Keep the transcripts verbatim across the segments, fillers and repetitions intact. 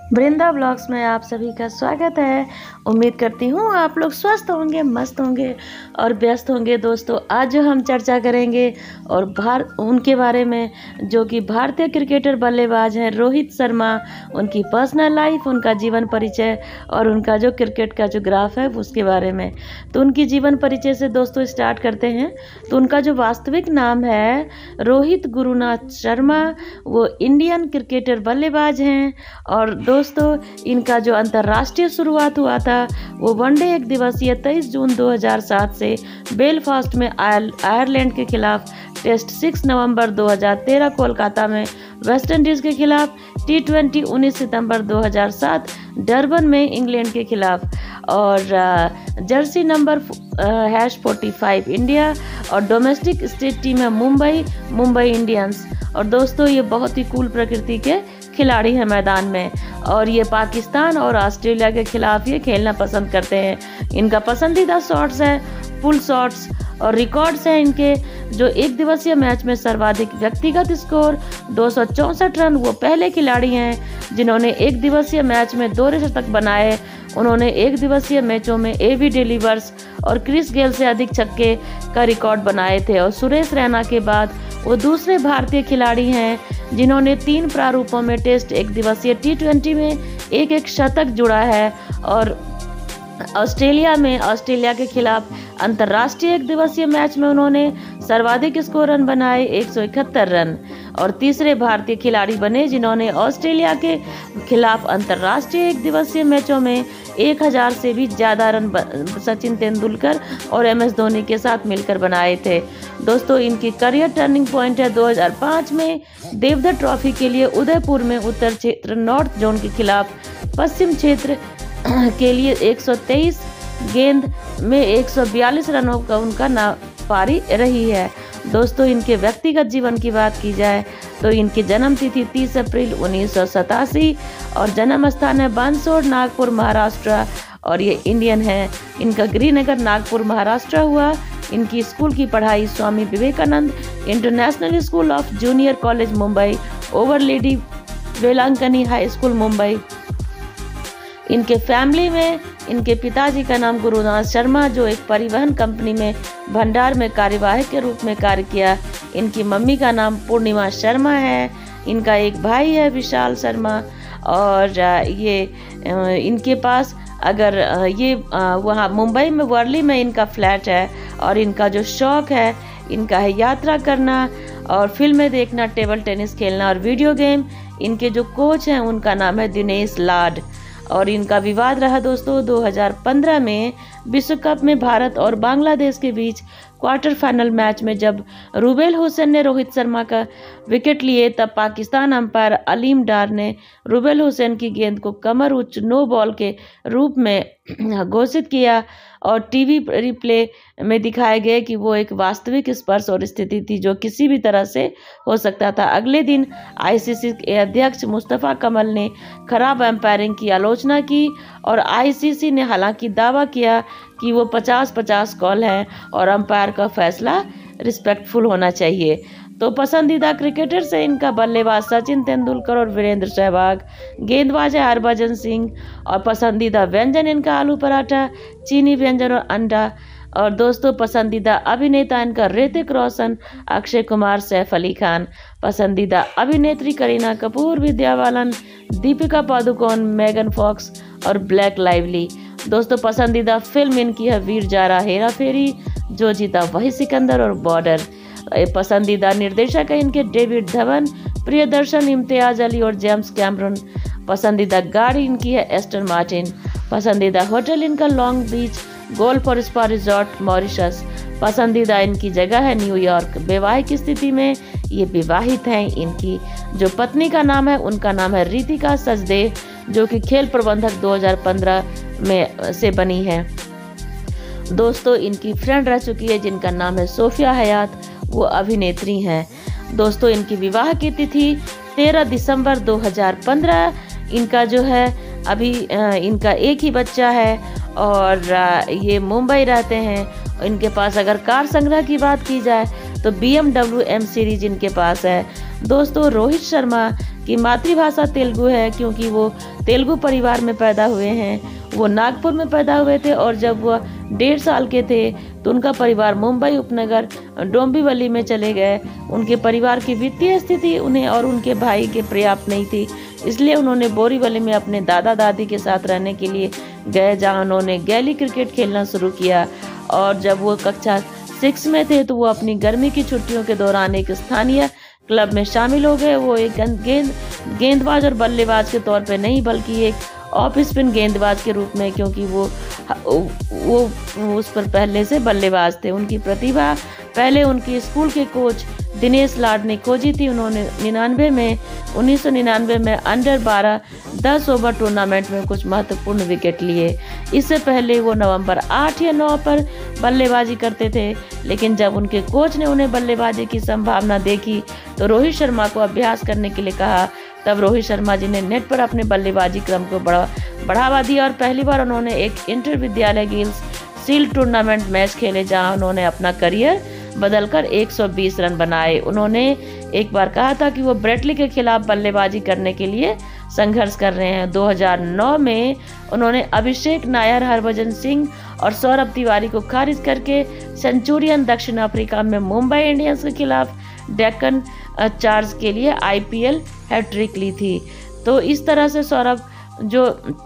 वृंदा blogs में आप सभी का स्वागत है। उम्मीद करती हूँ आप लोग स्वस्थ होंगे, मस्त होंगे और व्यस्त होंगे। दोस्तों, आज जो हम चर्चा करेंगे और भार उनके बारे में जो कि भारतीय क्रिकेटर बल्लेबाज हैं रोहित शर्मा, उनकी पर्सनल लाइफ, उनका जीवन परिचय और उनका जो क्रिकेट का जो ग्राफ है उसके बारे में। तो उनकी जीवन परिचय से दोस्तों स्टार्ट करते हैं। तो उनका जो वास्तविक नाम है रोहित गुरुनाथ शर्मा, वो इंडियन क्रिकेटर बल्लेबाज हैं। और दोस्तों, इनका जो अंतर्राष्ट्रीय शुरुआत हुआ था वो वनडे एक दिवसीय तेईस जून दो हज़ार सात से बेलफास्ट में आयरलैंड के खिलाफ, टेस्ट छह नवंबर दो हज़ार तेरह कोलकाता में वेस्ट इंडीज़ के खिलाफ, टी ट्वेंटी उन्नीस सितंबर दो हज़ार सात डरबन में इंग्लैंड के खिलाफ, और jersey number hash forty five India, और डोमेस्टिक स्टेट टीम है मुंबई मुंबई इंडियंस। और दोस्तों, ये बहुत ही कूल प्रकृति के खिलाड़ी हैं मैदान में, और ये पाकिस्तान और ऑस्ट्रेलिया के खिलाफ ये खेलना पसंद करते हैं। इनका पसंदीदा शॉट्स है पुल शॉट्स, और रिकॉर्ड्स हैं इनके जो एक दिवसीय मैच में सर्वाधिक व्यक्तिगत स्कोर दो सौ चौंसठ रन। वो पहले खिलाड़ी हैं जिन्होंने एक दिवसीय मैच में दो शतक बनाए। उन्होंने एक दिवसीय मैचों में एवी डिलीवर्स और क्रिस गेल से अधिक छक्के का रिकॉर्ड बनाए थे, और सुरेश रैना के बाद वो दूसरे भारतीय खिलाड़ी हैं जिन्होंने तीन प्रारूपों में टेस्ट, एक दिवसीय, टी ट्वेंटी में एक एक शतक जुड़ा है। और ऑस्ट्रेलिया में ऑस्ट्रेलिया के खिलाफ अंतर्राष्ट्रीय एक दिवसीय मैच में उन्होंने सर्वाधिक स्कोर रन बनाए, एक सौ इकहत्तर रन, और तीसरे भारतीय खिलाड़ी बने जिन्होंने ऑस्ट्रेलिया के खिलाफ अंतर्राष्ट्रीय एक दिवसीय मैचों में एक हज़ार से भी ज़्यादा रन सचिन तेंदुलकर और एम एस धोनी के साथ मिलकर बनाए थे। दोस्तों, इनकी करियर टर्निंग पॉइंट है दो हज़ार पाँच में देवधर ट्रॉफी के लिए उदयपुर में उत्तर क्षेत्र नॉर्थ जोन के खिलाफ पश्चिम क्षेत्र के लिए एक सौ तेईस गेंद में एक सौ बयालीस रनों का उनका ना पारी रही है। दोस्तों, इनके व्यक्तिगत जीवन की बात की जाए तो इनकी जन्म तिथि तीस अप्रैल उन्नीस सौ सतासी और जन्म स्थान है बांसोड़, नागपुर, महाराष्ट्र, और ये इंडियन है। इनका गृहनगर नागपुर, महाराष्ट्र हुआ। इनकी स्कूल की पढ़ाई Swami Vivekanand international school of junior college Mumbai, our lady Velankanni high school Mumbai. इनके फैमिली में इनके पिताजी का नाम गुरुनाथ शर्मा, जो एक परिवहन कंपनी में भंडार में कार्यवाहक के रूप में कार्य किया। इनकी मम्मी का नाम पूर्णिमा शर्मा है। इनका एक भाई है विशाल शर्मा, और ये इनके पास अगर ये वहाँ मुंबई में वर्ली में इनका फ्लैट है, और इनका जो शौक़ है इनका है यात्रा करना और फिल्में देखना, टेबल टेनिस खेलना और वीडियो गेम। इनके जो कोच हैं उनका नाम है दिनेश लाड। और इनका विवाद रहा दोस्तों दो हज़ार पंद्रह में विश्व कप में भारत और बांग्लादेश के बीच क्वार्टर फाइनल मैच में जब रूबेल हुसैन ने रोहित शर्मा का विकेट लिए, तब पाकिस्तान अंपायर अलीम डार ने रूबेल हुसैन की गेंद को कमर उच्च नो बॉल के रूप में घोषित किया, और टीवी रिप्ले में दिखाया गया कि वो एक वास्तविक स्पर्श और स्थिति थी जो किसी भी तरह से हो सकता था। अगले दिन आईसीसी के अध्यक्ष मुस्तफ़ा कमल ने खराब एम्पायरिंग की आलोचना की, और आईसीसी ने हालांकि दावा किया कि वो पचास पचास कॉल है और अंपायर का फैसला रिस्पेक्टफुल होना चाहिए। तो पसंदीदा क्रिकेटर से इनका बल्लेबाज सचिन तेंदुलकर और वीरेंद्र सहवाग, गेंदबाज है हरभजन सिंह, और पसंदीदा व्यंजन इनका आलू पराठा, चीनी व्यंजन और अंडा। और दोस्तों, पसंदीदा अभिनेता इनका ऋतिक रोशन, अक्षय कुमार, सैफ अली खान। पसंदीदा अभिनेत्री करीना कपूर, विद्या बालन, दीपिका पादुकोण, मेगन फॉक्स और ब्लैक लाइवली। दोस्तों, पसंदीदा फिल्म इनकी है वीर जारा हेरा फेरी, जो जीता वही सिकंदर और बॉर्डर। पसंदीदा निर्देशक है इनके डेविड धवन, प्रियदर्शन, इम्तियाज अली और जेम्स कैमरून। पसंदीदा गाड़ी इनकी है एस्टन मार्टिन। पसंदीदा होटल इनका लॉन्ग बीच गोल्फ और स्पा रिजॉर्ट मॉरिशस। पसंदीदा इनकी जगह है न्यूयॉर्क। वैवाहिक स्थिति में ये विवाहित हैं। इनकी जो पत्नी का नाम है उनका नाम है रितिका सचदेव, जो कि खेल प्रबंधक दो हज़ार पंद्रह में से बनी है। दोस्तों, इनकी फ्रेंड रह चुकी है जिनका नाम है सोफिया हयात, वो अभिनेत्री हैं। दोस्तों, इनकी विवाह की तिथि तेरह दिसंबर दो हज़ार पंद्रह। इनका जो है अभी इनका एक ही बच्चा है, और ये मुंबई रहते हैं। इनके पास अगर कार संग्रह की बात की जाए तो B M W M series इनके पास है। दोस्तों, रोहित शर्मा कि मातृभाषा तेलुगु है, क्योंकि वो तेलुगु परिवार में पैदा हुए हैं। वो नागपुर में पैदा हुए थे और जब वह डेढ़ साल के थे तो उनका परिवार मुंबई उपनगर डोंबिवली में चले गए। उनके परिवार की वित्तीय स्थिति उन्हें और उनके भाई के पर्याप्त नहीं थी, इसलिए उन्होंने बोरीवली में अपने दादा दादी के साथ रहने के लिए गए, जहां उन्होंने गैली क्रिकेट खेलना शुरू किया। और जब वो कक्षा सिक्स में थे तो वो अपनी गर्मी की छुट्टियों के दौरान एक स्थानीय क्लब में शामिल हो गए। वो एक गेंद गेंदबाज और बल्लेबाज के तौर पर नहीं, बल्कि एक ऑफ स्पिन गेंदबाज के रूप में, क्योंकि वो वो उस पर पहले से बल्लेबाज थे। उनकी प्रतिभा पहले उनकी स्कूल के कोच दिनेश लाड ने खोजी थी। उन्होंने निन्यानवे में उन्नीस सौ निन्यानवे में अंडर बारह दस ओवर टूर्नामेंट में कुछ महत्वपूर्ण विकेट लिए। इससे पहले वो नवंबर आठ या नौ पर बल्लेबाजी करते थे, लेकिन जब उनके कोच ने उन्हें बल्लेबाजी की संभावना देखी तो रोहित शर्मा को अभ्यास करने के लिए कहा। तब रोहित शर्मा जी ने नेट पर अपने बल्लेबाजी क्रम को बढ़ा बढ़ावा दिया और पहली बार उन्होंने एक इंटर विद्यालय गिल्स शील्ड टूर्नामेंट मैच खेले, जहां उन्होंने अपना करियर बदलकर एक सौ बीस रन बनाए। उन्होंने एक बार कहा था कि वो ब्रेटली के खिलाफ बल्लेबाजी करने के लिए संघर्ष कर रहे हैं। दो हज़ार नौ में उन्होंने अभिषेक नायर, हरभजन सिंह और सौरभ तिवारी को खारिज करके सेंचुरियन दक्षिण अफ्रीका में मुंबई इंडियंस के खिलाफ डेक्कन चार्ज के लिए आईपीएल हैट्रिक ली थी। तो इस तरह से सौरभ जो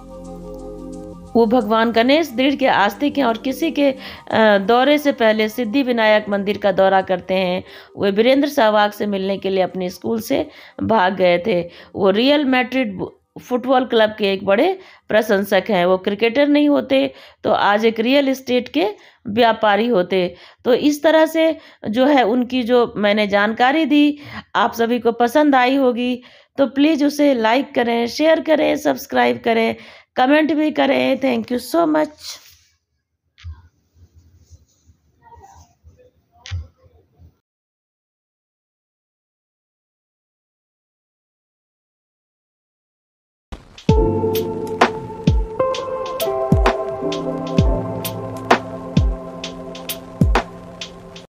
वो भगवान गणेश दृढ़ के आस्तिक हैं और किसी के दौरे से पहले सिद्धि विनायक मंदिर का दौरा करते हैं। वे वीरेंद्र सहवाग से मिलने के लिए अपने स्कूल से भाग गए थे। वो रियल मैड्रिड फुटबॉल क्लब के एक बड़े प्रशंसक हैं। वो क्रिकेटर नहीं होते तो आज एक रियल एस्टेट के व्यापारी होते। तो इस तरह से जो है उनकी जो मैंने जानकारी दी आप सभी को पसंद आई होगी, तो प्लीज़ उसे लाइक करें, शेयर करें, सब्सक्राइब करें, कमेंट भी करें। Thank you so much.